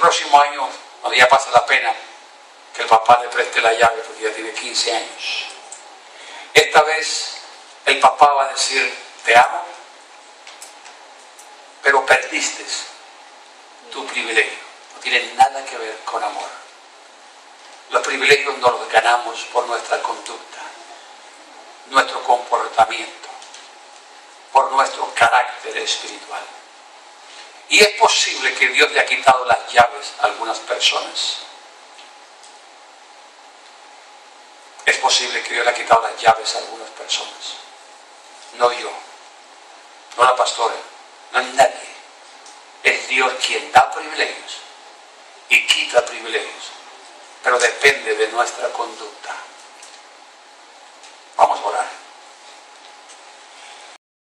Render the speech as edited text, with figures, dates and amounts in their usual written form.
próximo año, cuando ya pasa la pena, que el papá le preste la llave porque ya tiene 15 años. Esta vez el papá va a decir, te amo, pero perdiste tu privilegio. No tiene nada que ver con amor. Los privilegios no los ganamos por nuestra conducta, nuestro comportamiento, por nuestro carácter espiritual. Y es posible que Dios le ha quitado las llaves a algunas personas. Es posible que Dios le ha quitado las llaves a algunas personas. No yo, no la pastora, no es nadie. Es Dios quien da privilegios y quita privilegios, pero depende de nuestra conducta. Vamos a orar.